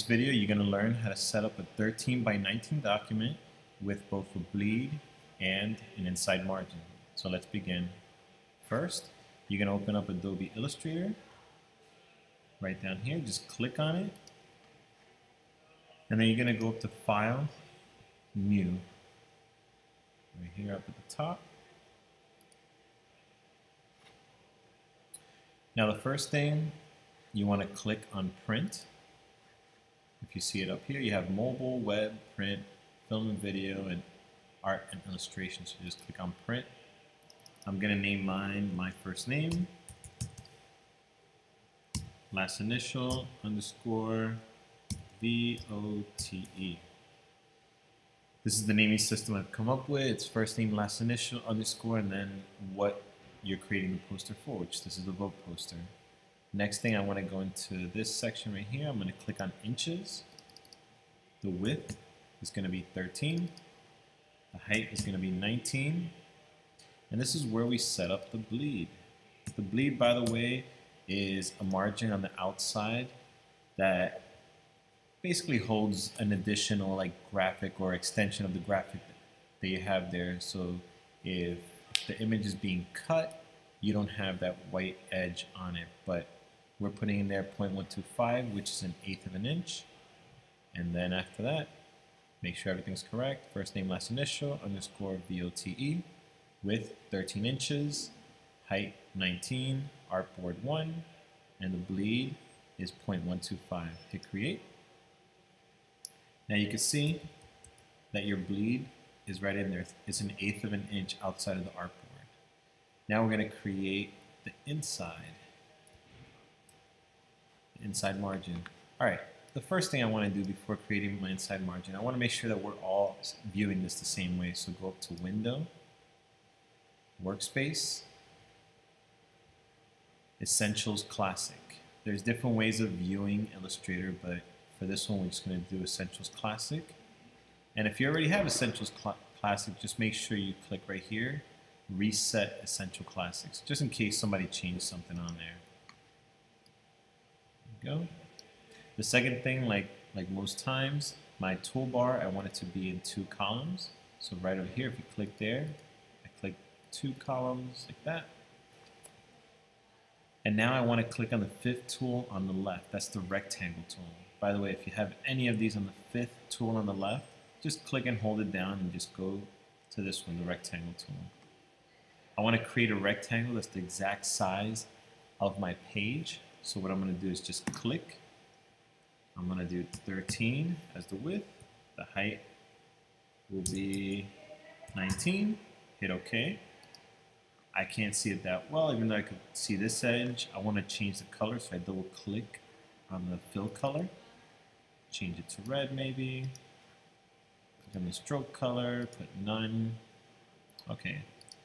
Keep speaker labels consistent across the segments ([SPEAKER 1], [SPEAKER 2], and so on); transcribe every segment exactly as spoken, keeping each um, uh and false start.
[SPEAKER 1] video, you're going to learn how to set up a thirteen by nineteen document with both a bleed and an inside margin. So let's begin. First, you're going to open up Adobe Illustrator. Right down here, just click on it. And then you're going to go up to File, New. Right here up at the top. Now the first thing, you want to click on Print. If you see it up here, you have mobile, web, print, film and video, and art and illustration. So just click on Print. I'm going to name mine my first name, last initial, underscore, V O T E. This is the naming system I've come up with. It's first name, last initial, underscore, and then what you're creating the poster for, which this is the vote poster. Next thing, I want to go into this section right here. I'm going to click on inches. The width is going to be thirteen. The height is going to be nineteen. And this is where we set up the bleed. The bleed, by the way, is a margin on the outside that basically holds an additional like graphic or extension of the graphic that you have there. So if the image is being cut, you don't have that white edge on it, but we're putting in there zero point one two five, which is an eighth of an inch. And then after that, make sure everything's correct. First name, last initial, underscore V O T E, width thirteen inches, height nineteen, artboard one, and the bleed is zero point one two five. Hit create. Now you can see that your bleed is right in there. It's an eighth of an inch outside of the artboard. Now we're going to create the inside. The inside margin. All right. The first thing I want to do before creating my inside margin, I want to make sure that we're all viewing this the same way. So go up to Window, Workspace, Essentials Classic. There's different ways of viewing Illustrator, but for this one, we're just going to do Essentials Classic. And if you already have Essentials Cl- Classic, just make sure you click right here, Reset Essential Classics, just in case somebody changed something on there. There we go. The second thing, like, like most times, my toolbar, I want it to be in two columns. So right over here, if you click there, I click two columns like that. And now I want to click on the fifth tool on the left. That's the rectangle tool. By the way, if you have any of these on the fifth tool on the left, just click and hold it down and just go to this one, the rectangle tool. I want to create a rectangle that's the exact size of my page. So what I'm going to do is just click. I'm going to do thirteen as the width. The height will be nineteen. Hit OK. I can't see it that well, even though I could see this edge. I want to change the color, so I double click on the fill color. Change it to red maybe. Click on the stroke color, put none. Okay.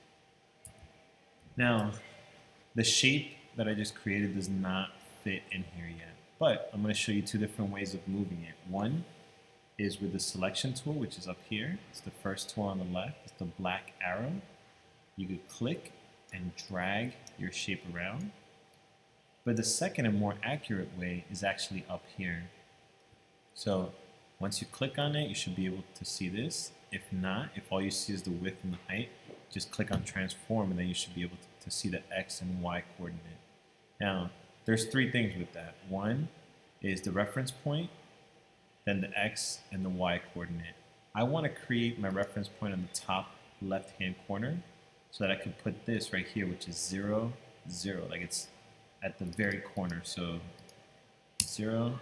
[SPEAKER 1] Now, the shape that I just created does not fit in here yet. But I'm going to show you two different ways of moving it. One is with the selection tool, which is up here. It's the first tool on the left. It's the black arrow. You could click and drag your shape around. But the second and more accurate way is actually up here. So once you click on it, you should be able to see this. If not, if all you see is the width and the height, just click on transform and then you should be able to, to see the X and Y coordinate. Now, there's three things with that. One is the reference point, then the X and the Y coordinate. I want to create my reference point on the top left-hand corner so that I can put this right here, which is zero, zero, like it's at the very corner. So zero,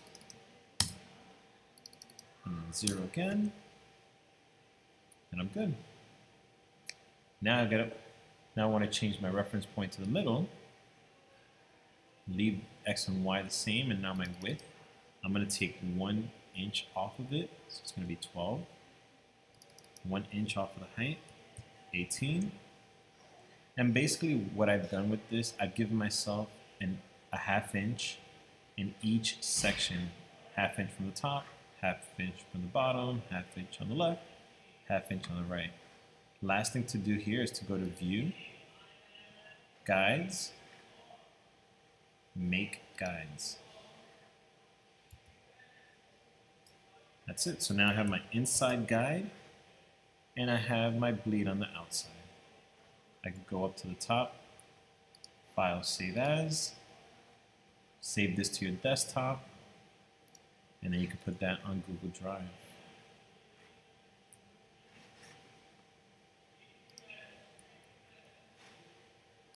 [SPEAKER 1] and then zero again, and I'm good. Now I got now I want to change my reference point to the middle. Leave X and Y the same, and now my width, I'm going to take one inch off of it, so it's going to be twelve. One inch off of the height, eighteen. And basically what I've done with this, I've given myself an, a half inch in each section. Half inch from the top, half inch from the bottom, half inch on the left, half inch on the right. Last thing to do here is to go to View, Guides, Make Guides. That's it. So now I have my inside guide and I have my bleed on the outside. I can go up to the top, File, Save As, save this to your desktop, and then you can put that on Google Drive.